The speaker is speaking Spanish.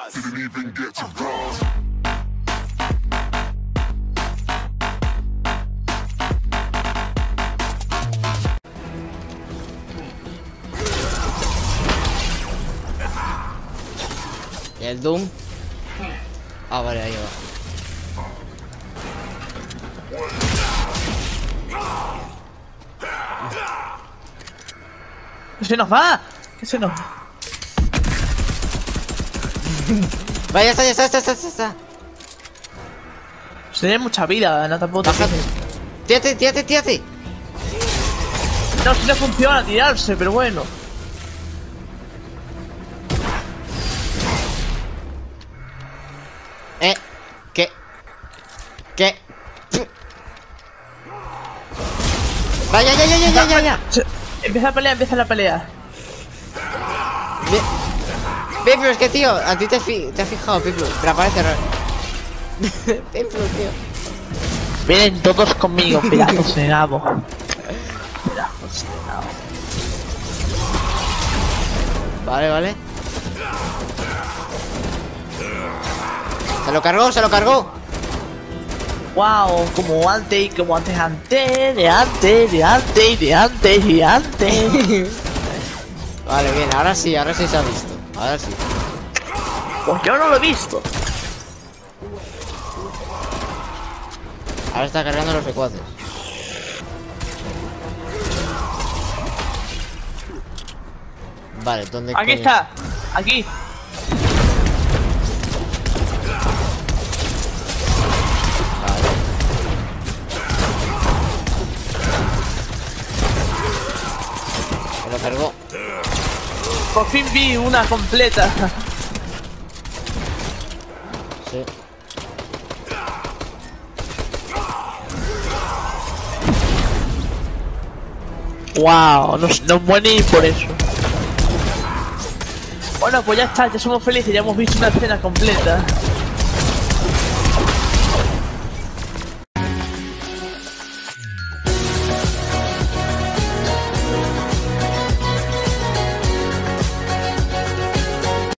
Didn't even get to cross. ¿Y el Doom? Ah, vale, ahí va. ¡Que se nos va! ¡Que se nos va! Vaya, ya está. Tiene mucha vida, no tampoco te Bájate. Tírate. No, si no funciona tirarse, pero bueno. ¿Qué? Vaya, ya. Empieza la pelea. Piplo, es que tío, a ti te has fijado, Piplo, pero aparece raro. Piplo, tío. Vienen todos conmigo, pedazos de nabo. Vale. Se lo cargó. Wow, como antes, de antes. Vale, bien, ahora sí se ha visto. Ahora sí. Pues yo no lo he visto. Ahora está cargando los secuaces. Vale, ¿dónde? Aquí está, aquí. Vale. Se lo cargó. Por fin vi una completa. Sí. Wow, nos muere ni por eso. Bueno, pues ya está, ya somos felices, ya hemos visto una escena completa.